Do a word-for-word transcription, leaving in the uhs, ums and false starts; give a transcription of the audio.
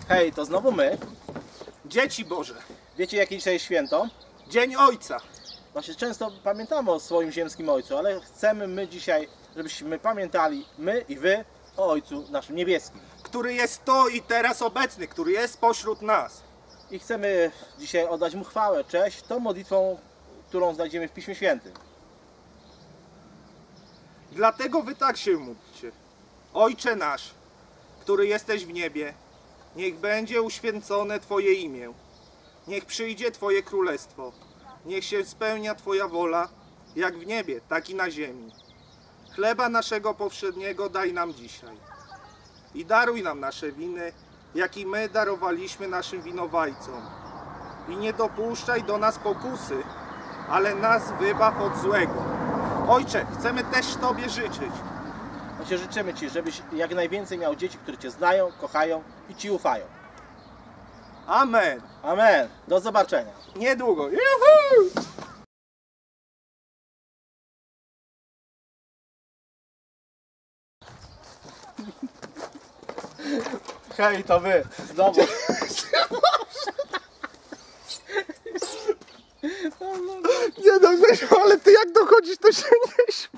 Hej, to znowu my. Dzieci Boże, Wiecie, jakie dzisiaj jest święto? Dzień Ojca, Właśnie często pamiętamy o swoim ziemskim Ojcu, ale chcemy my dzisiaj, żebyśmy pamiętali, my i wy, o Ojcu naszym niebieskim. który jest to i teraz obecny, który jest pośród nas. I chcemy dzisiaj oddać Mu chwałę, cześć, tą modlitwą, którą znajdziemy w Piśmie Świętym. Dlatego wy tak się módlcie. Ojcze nasz, który jesteś w niebie, niech będzie uświęcone Twoje imię. Niech przyjdzie Twoje królestwo. Niech się spełnia Twoja wola, jak w niebie, tak i na ziemi. Chleba naszego powszedniego daj nam dzisiaj. I daruj nam nasze winy, jak i my darowaliśmy naszym winowajcom. I nie dopuszczaj do nas pokusy, ale nas wybaw od złego. Ojcze, chcemy też Tobie życzyć. Właśnie życzymy Ci, żebyś jak najwięcej miał dzieci, które Cię znają, kochają i Ci ufają. Amen. Amen. Do zobaczenia. Niedługo. Juhu! Hej, to Wy. Znowu. Nie no, Grzesiu, ale ty jak dochodzisz, to się nie śmiej.